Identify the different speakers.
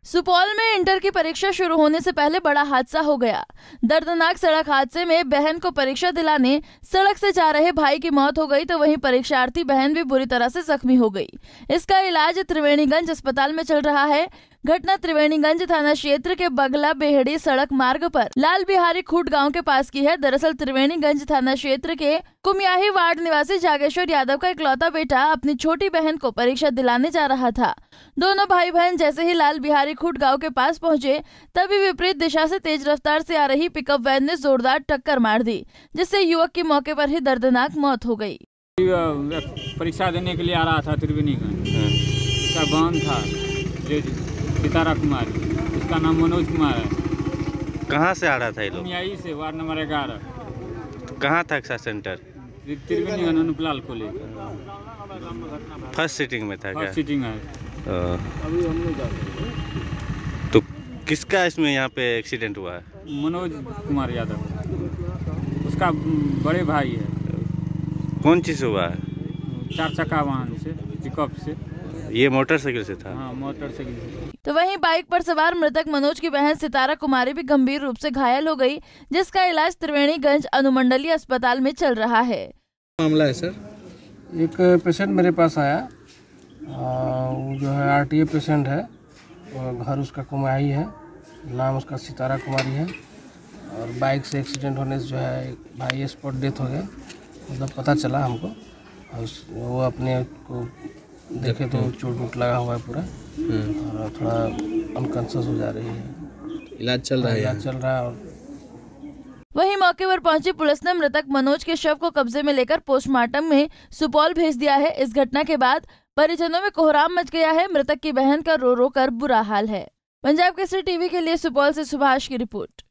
Speaker 1: सुपौल में इंटर की परीक्षा शुरू होने से पहले बड़ा हादसा हो गया। दर्दनाक सड़क हादसे में बहन को परीक्षा दिलाने सड़क से जा रहे भाई की मौत हो गई, तो वहीं परीक्षार्थी बहन भी बुरी तरह से जख्मी हो गई। इसका इलाज त्रिवेणीगंज अस्पताल में चल रहा है। घटना त्रिवेणीगंज थाना क्षेत्र के बगला बेहड़ी सड़क मार्ग पर लाल बिहारी खूट गांव के पास की है। दरअसल त्रिवेणीगंज थाना क्षेत्र के कुमियाही वार्ड निवासी जागेश्वर यादव का इकलौता बेटा अपनी छोटी बहन को परीक्षा दिलाने जा रहा था। दोनों भाई बहन जैसे ही लाल बिहारी खूट गांव के पास पहुंचे, तभी विपरीत दिशा से तेज रफ्तार से आ रही पिकअप वैन ने जोरदार टक्कर मार दी, जिससे युवक की मौके पर ही दर्दनाक मौत हो गई।
Speaker 2: परीक्षा देने के लिए आ रहा था त्रिवेणीगंज। उसका बहन था सितारा कुमारी, उसका नाम मनोज कुमार है।
Speaker 3: कहाँ से आ रहा था ये लोग?
Speaker 2: यहीं से वार्ड नंबर 11।
Speaker 3: कहाँ था exam centre?
Speaker 2: Triveniganj Anuplal college.
Speaker 3: First sitting में था क्या?
Speaker 2: फर्स्ट सीटिंग है।
Speaker 3: तो किसका इसमें यहाँ पे एक्सीडेंट हुआ है?
Speaker 2: मनोज कुमार यादव, उसका बड़े भाई है।
Speaker 3: कौन चीज़ हुआ है?
Speaker 2: 4 चक्का वाहन से, पिकअप से।
Speaker 3: ये मोटरसाइकिल से था?
Speaker 2: हाँ, मोटरसाइकिल से।
Speaker 1: तो वहीं बाइक पर सवार मृतक मनोज की बहन सितारा कुमारी भी गंभीर रूप से घायल हो गई, जिसका इलाज त्रिवेणीगंज अनुमंडलीय अस्पताल में चल रहा है।
Speaker 4: मामला है सर, एक पेशेंट मेरे पास आया, वो जो है आरटीए पेशेंट है, घर उसका कुमाही है, नाम उसका सितारा कुमारी है, और बाइक से एक्सीडेंट होने से जो है भाई स्पॉट डेथ हो गया। मतलब पता चला हमको, वो अपने को देखे तो चोट वोट लगा हुआ है पूरा, और थोड़ा अनकॉन्शियस हो जा रही है।
Speaker 5: इलाज चल रहा है।
Speaker 4: और
Speaker 1: वहीं मौके पर पहुंची पुलिस ने मृतक मनोज के शव को कब्जे में लेकर पोस्टमार्टम में सुपौल भेज दिया है। इस घटना के बाद परिजनों में कोहराम मच गया है। मृतक की बहन का रो रो कर बुरा हाल है। पंजाब केसरी टीवी के लिए सुपौल से सुभाष की रिपोर्ट।